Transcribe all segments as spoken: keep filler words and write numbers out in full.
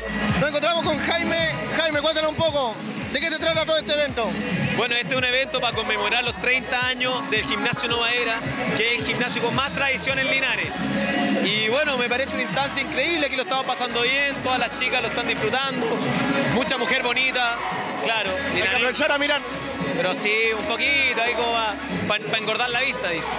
Nos encontramos con Jaime. Jaime, cuéntanos un poco, ¿de qué se trata todo este evento? Bueno, este es un evento para conmemorar los treinta años del Gimnasio Nova Era, que es el gimnasio con más tradición en Linares. Y bueno, me parece una instancia increíble, aquí lo estamos pasando bien, todas las chicas lo están disfrutando, mucha mujer bonita, claro. Hay que aprovechar a mirar. Pero sí, un poquito, ahí como para pa engordar la vista, dice.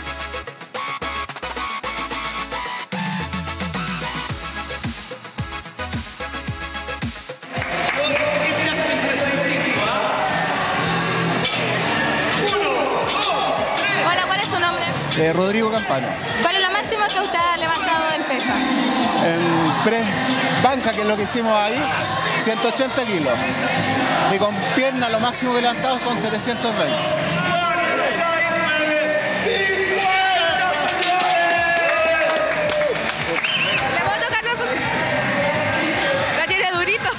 Hola, ¿cuál es su nombre? Eh, Rodrigo Campano. ¿Cuál es lo máximo que usted ha levantado en pesa? En press banca, que es lo que hicimos ahí, ciento ochenta kilos. Y con pierna lo máximo que he levantado son setecientos veinte. ¿Le puedo tocar loco? La tiene durito.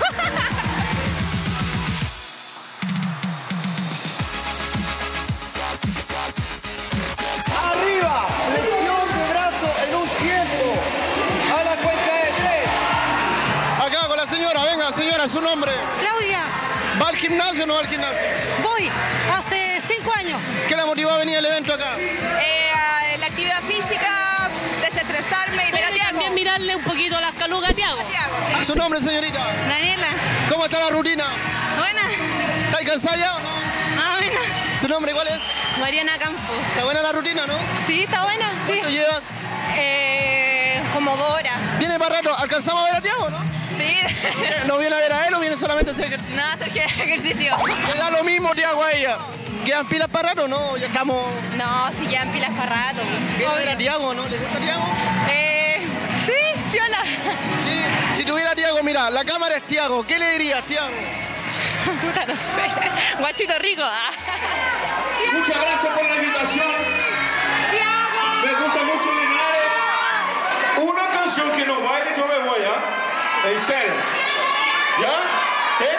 Arriba, flexión de brazo en un tiempo. A la cuenta de tres. Acá con la señora, venga señora, su nombre. Claudia, ¿Va al gimnasio o no va al gimnasio? voy hace cinco años. ¿Qué la motivó a venir al evento acá? Eh, la actividad física, desestresarme y ver a Pero Tiago. también mirarle un poquito las calugas a Tiago. ¿A su nombre, señorita? Daniela, ¿Cómo está la rutina? buena. ¿Está cansada ya o no? Ah, buena. ¿Tu nombre cuál es? Mariana Campos. ¿Está buena la rutina, no? Sí, está buena, sí. ¿Cuánto llevas? Eh, como dos horas. ¿Tiene para rato? ¿Alcanzamos a ver a Tiago, no? Sí. ¿No viene a ver a él o viene solamente a hacer ejercicio? No, hacer que- ejercicio. Le da lo mismo Tiago a ella. ¿Quedan pilas para rato o no? Ya estamos... No, si quedan pilas para rato. ¿Viene a ver a Tiago, no? ¿Le gusta Tiago? Eh, sí, viola. Sí. Si tuviera Tiago, mira, la cámara es Tiago. ¿Qué le dirías, Tiago? Puta, no sé. Guachito rico. ah. Muchas gracias por la invitación. Me gusta mucho Linares. Una canción que no baile, yo me voy, ¿ah? En serio. ¿Ya? ¿Qué?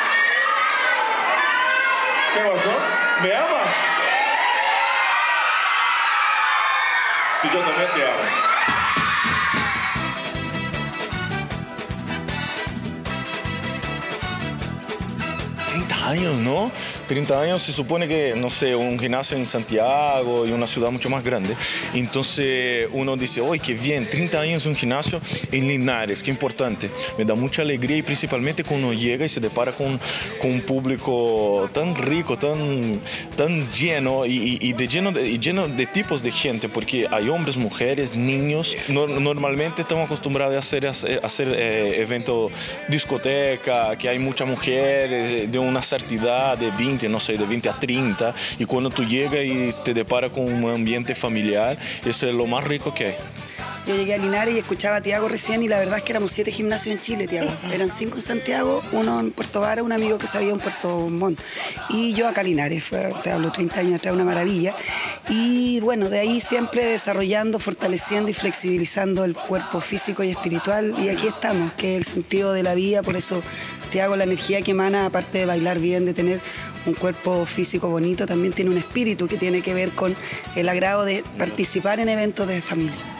¿Qué pasó? ¿Me ama? Si yo también te amo. treinta años, ¿no? treinta años se supone que, no sé, un gimnasio en Santiago y una ciudad mucho más grande. Entonces uno dice, ¡ay, qué bien! treinta años un gimnasio en Linares, qué importante. Me da mucha alegría y principalmente cuando uno llega y se depara con, con un público tan rico, tan, tan lleno y, y, y de lleno de, y lleno de tipos de gente, porque hay hombres, mujeres, niños. No, normalmente estamos acostumbrados a hacer, a hacer eh, eventos discoteca, que hay muchas mujeres de una cierta edad, de veinte, no sé, de veinte a treinta, y cuando tú llegas y te deparas con un ambiente familiar, eso es lo más rico que hay. Yo llegué a Linares y escuchaba a Tiago recién y la verdad es que éramos siete gimnasios en Chile, Tiago. Eran cinco en Santiago, uno en Puerto Vara, un amigo que sabía en Puerto Montt. Y yo acá a Linares, fue, te hablo, treinta años atrás, una maravilla. Y bueno, de ahí siempre desarrollando, fortaleciendo y flexibilizando el cuerpo físico y espiritual. Y aquí estamos, que es el sentido de la vida, por eso Tiago, la energía que emana, aparte de bailar bien, de tener un cuerpo físico bonito, también tiene un espíritu que tiene que ver con el agrado de participar en eventos de familia.